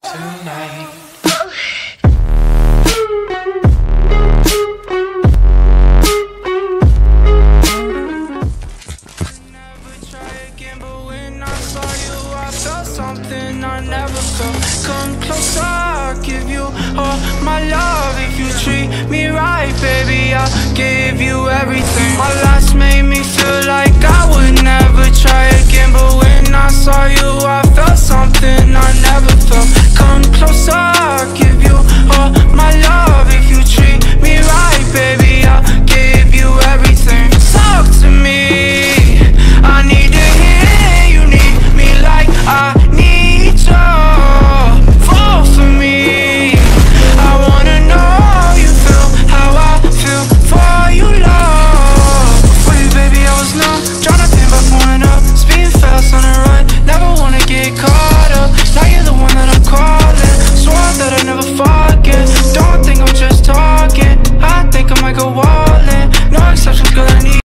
tonight. Something I never felt. Come closer, I'll give you all my love. If you treat me right, baby, I'll give you everything. My last made me feel like I would never try again, but when I saw you, I felt